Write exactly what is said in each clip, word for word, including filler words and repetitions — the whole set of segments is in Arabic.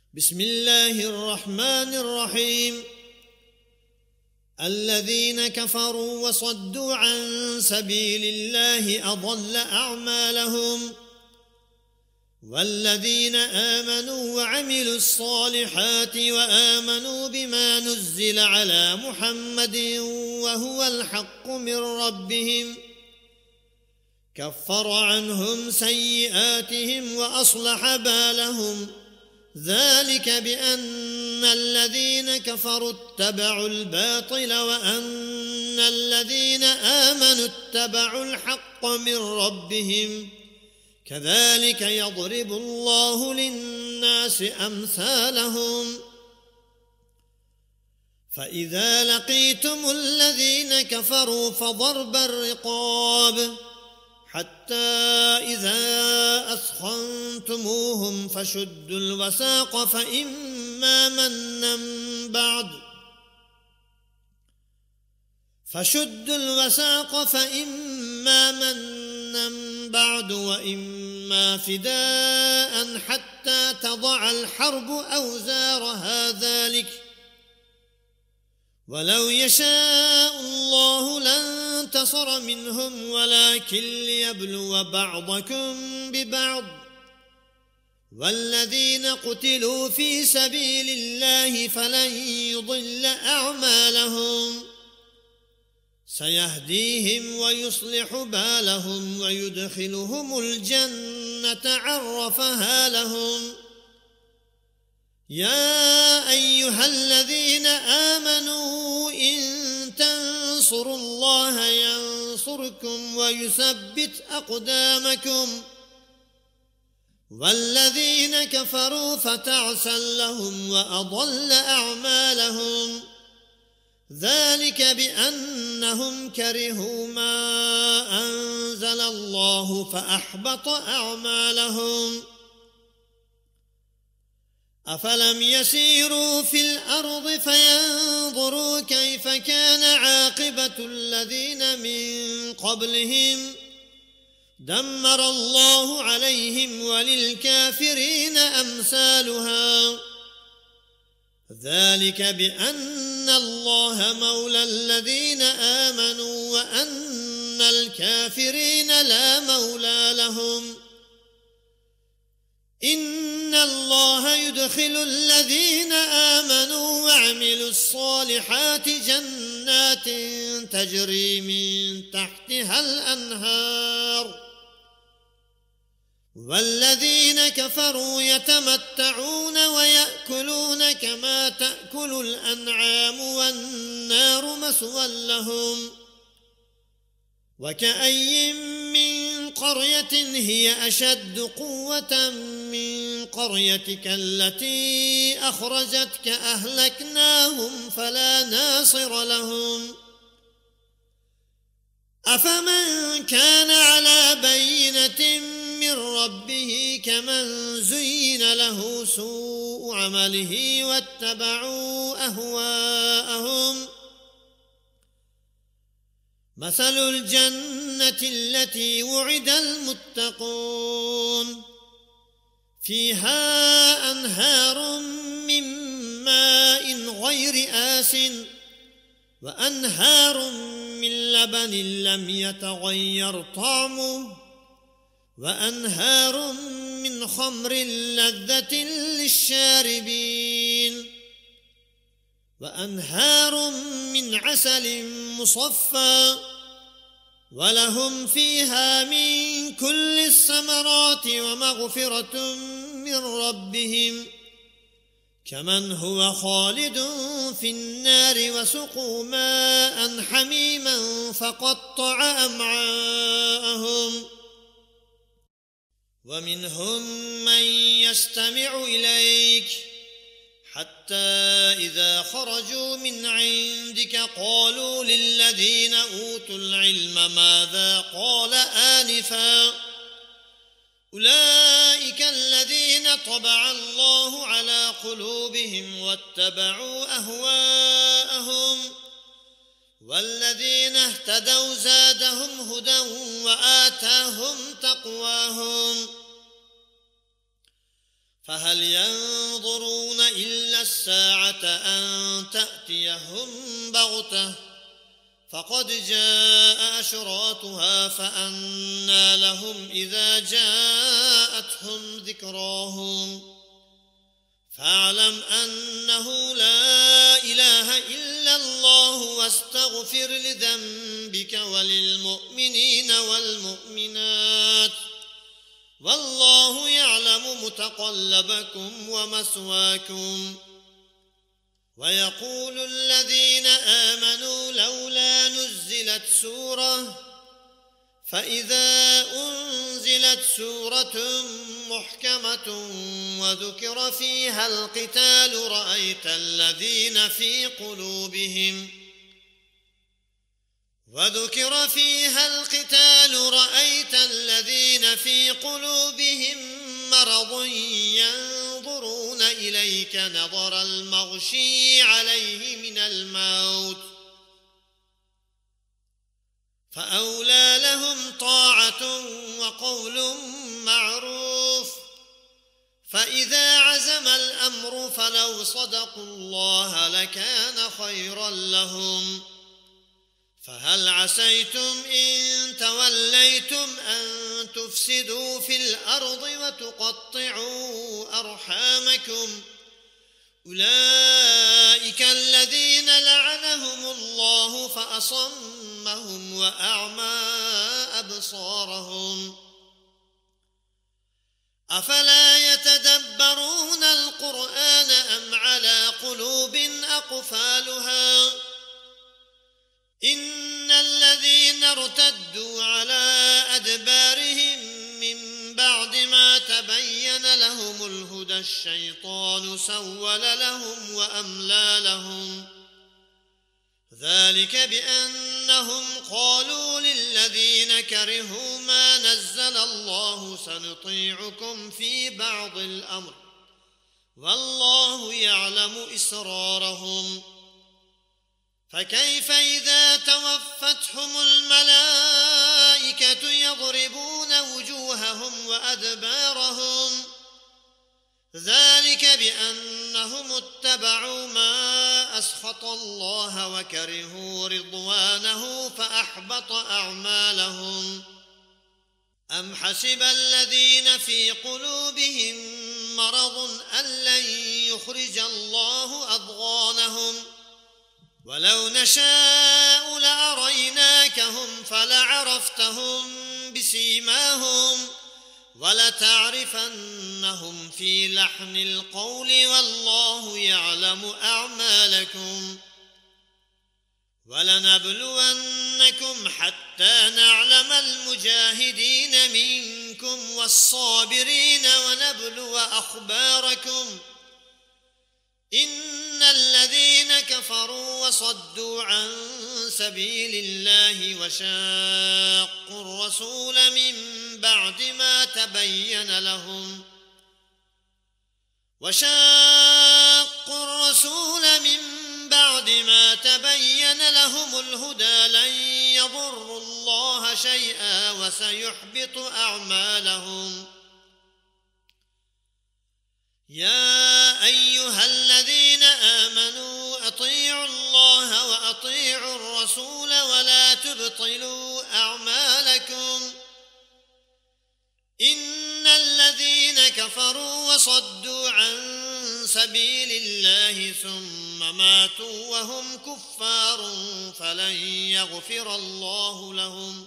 بسم الله الرحمن الرحيم. الذين كفروا وصدوا عن سبيل الله أضل أعمالهم، والذين آمنوا وعملوا الصالحات وآمنوا بما نزل على محمد وهو الحق من ربهم كفر عنهم سيئاتهم وأصلح بالهم، ذلك بأن الذين كفروا اتبعوا الباطل وأن الذين آمنوا اتبعوا الحق من ربهم، كذلك يضرب الله للناس أمثالهم. فإذا لقيتم الذين كفروا فضرب الرقاب حتى إذا أثخنتموهم فشدوا الوثاق فإما منا بعد فشدوا الوثاق فإما منا بعد وإما فداء حتى تضع الحرب أوزارها، ذلك ولو يشاء الله لانتصر منهم ولكن ليبلو بعضكم ببعض، والذين قتلوا في سبيل الله فلن يضل أعمالهم، سيهديهم ويصلح بالهم ويدخلهم الجنة عرفها لهم. يا أيها الذين آمنوا إن تنصروا الله ينصركم ويثبت أقدامكم، والذين كفروا فتعسا لهم وأضل أعمالهم، ذلك بأنهم كرهوا ما أنزل الله فأحبط أعمالهم. أفلم يسيروا في الأرض فينظروا كيف كان عاقبة الذين من قبلهم دمر الله عليهم وللكافرين أمثالها، ذلك بأن الله مولى الذين آمنوا وأن الكافرين لا مولى لهم. إن الله يدخل الذين آمنوا وعملوا الصالحات جنات تجري من تحتها الأنهار، والذين كفروا يتمتعون ويأكلون كما تأكل الأنعام والنار مثوى لهم. وكأي من قرية هي أشد قوة من قريتك التي أخرجتك أهلكناهم فلا ناصر لهم. أفمن كان على بينة من ربه كمن زين له سوء عمله واتبعوا أهواءهم. مثل الجنة التي وعد المتقون فيها أنهار من ماء غير آسٍ وأنهار من لبن لم يتغير طعمه وأنهار من خمر لذة للشاربين وأنهار من عسل مصفى ولهم فيها من كل الثمرات ومغفرة من ربهم كمن هو خالد في النار وسقوا ماء حميما فقطع أمعاءهم. ومنهم من يستمع إليك حتى إذا خرجوا من عندك قالوا للذين أوتوا العلم ماذا قال آنفا أولئك الذين طبع الله على قلوبهم واتبعوا أهواءهم والذين اهتدوا زادهم هدى وآتاهم تقواهم فهل ينظرون ينظرون إلا الساعة أن تأتيهم بغتة فقد جاء أشراطها فأنى لهم إذا جاءتهم ذكراهم فاعلم أنه لا إله إلا الله واستغفر لذنبك وللمؤمنين والمؤمنات والله يعلم متقلبكم ومثواكم. ويقول الذين آمنوا لولا نزلت سورة فإذا أنزلت سورة محكمة وذكر فيها القتال رأيت الذين في قلوبهم وذكر فيها القتال رأيت الذين في قلوبهم مرض ينظرون إليك نظر المغشي عليه من الموت فأولى لهم طاعة وقول معروف فإذا عزم الأمر فلو صدقوا الله لكان خيرا لهم. فهل عسيتم إن توليتم أن تفسدوا في الأرض وتقطعوا أرحامكم أولئك الذين لعنهم الله فأصمهم وأعمى أبصارهم أفلا يتدبرون القرآن أم على قلوب أقفالها إن الذين ارتدوا على أدبارهم من بعد ما تبين لهم الهدى الشيطان سول لهم وأملى لهم ذلك بأنهم قالوا للذين كرهوا ما نزل الله سنطيعكم في بعض الأمر والله يعلم إسرارهم فكيف إذا توفتهم الملائكة يضربون وجوههم وأدبارهم ذلك بأنهم اتبعوا ما أسخط الله وكرهوا رضوانه فأحبط أعمالهم أم حسب الذين في قلوبهم مرض أن لن يخرج الله أضغانهم ولو نشاء لأريناكهم فلعرفتهم بسيماهم ولتعرفنهم في لحن القول والله يعلم أعمالكم ولنبلونكم حتى نعلم المجاهدين منكم والصابرين ونبلو أخباركم إن الذين كفروا وصدوا عن سبيل الله وشاقوا الرسول من بعد ما تبين لهم وشاقوا الرسول من بعد ما تبين لهم الهدى لن يضروا الله شيئا وسيحبط أعمالهم. يا أيها الذين آمنوا أطيعوا الله وأطيعوا الرسول ولا تبطلوا أعمالكم إن الذين كفروا وصدوا عن سبيل الله ثم ماتوا وهم كفار فلن يغفر الله لهم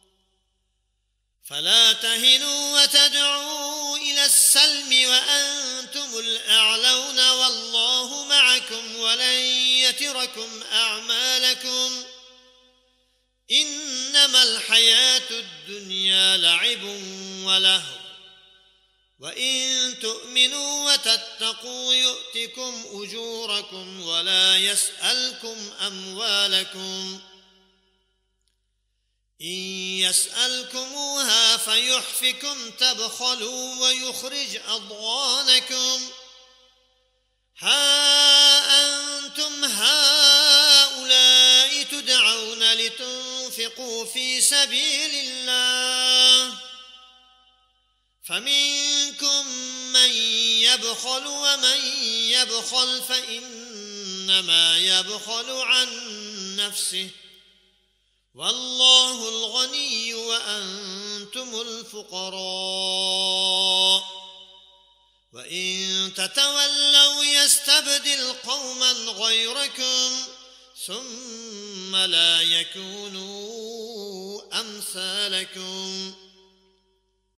فلا تهنوا وتدعوا إلى السلم وأنتم الأعلون والله معكم ولن يتركم أعمالكم إنما الحياة الدنيا لعب ولهو وإن تؤمنوا وتتقوا يؤتكم أجوركم ولا يسألكم أموالكم إن يسألكموها فيحفكم تبخلوا ويخرج أضغانكم ها أنتم هؤلاء تدعون لتنفقوا في سبيل الله فمنكم من يبخل ومن يبخل فإنما يبخل عن نفسه والله الغني وأنتم الفقراء وإن تتولوا يستبدل قوما غيركم ثم لا يكونوا أمثالكم